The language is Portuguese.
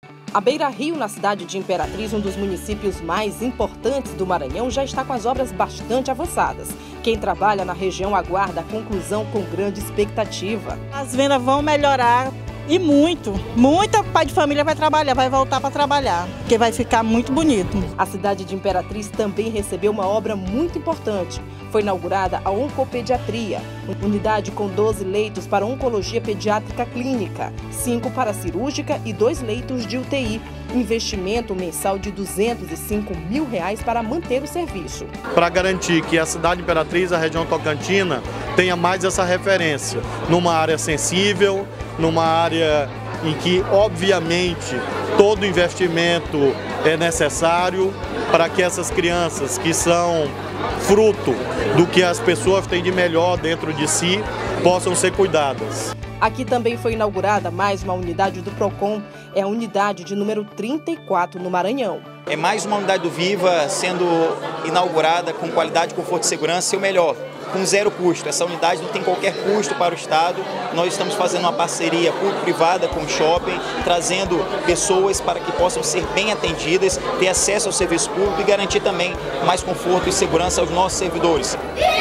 A Beira Rio, na cidade de Imperatriz, um dos municípios mais importantes do Maranhão, já está com as obras bastante avançadas. Quem trabalha na região aguarda a conclusão com grande expectativa. As vendas vão melhorar e muito. Muita pai de família vai trabalhar, vai voltar para trabalhar, porque vai ficar muito bonito. A cidade de Imperatriz também recebeu uma obra muito importante. Foi inaugurada a Oncopediatria, unidade com 12 leitos para oncologia pediátrica clínica, 5 para cirúrgica e 2 leitos de UTI. Investimento mensal de R$ 205 mil para manter o serviço. Para garantir que a cidade de Imperatriz, a região tocantina, tenha mais essa referência numa área sensível, numa área em que, obviamente, todo investimento é necessário para que essas crianças que são fruto do que as pessoas têm de melhor dentro de si possam ser cuidadas. Aqui também foi inaugurada mais uma unidade do PROCON, é a unidade de número 34 no Maranhão. É mais uma unidade do Viva sendo inaugurada com qualidade, conforto e segurança e o melhor, com zero custo. Essa unidade não tem qualquer custo para o Estado. Nós estamos fazendo uma parceria público-privada com o shopping, trazendo pessoas para que possam ser bem atendidas, ter acesso ao serviço público e garantir também mais conforto e segurança aos nossos servidores.